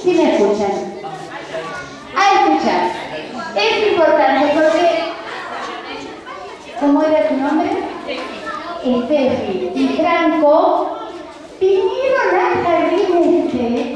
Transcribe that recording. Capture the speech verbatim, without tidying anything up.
Sí me escuchan. A escuchar. Es importante porque... ¿Cómo era tu nombre? Estefi y Franco vinieron al jardín este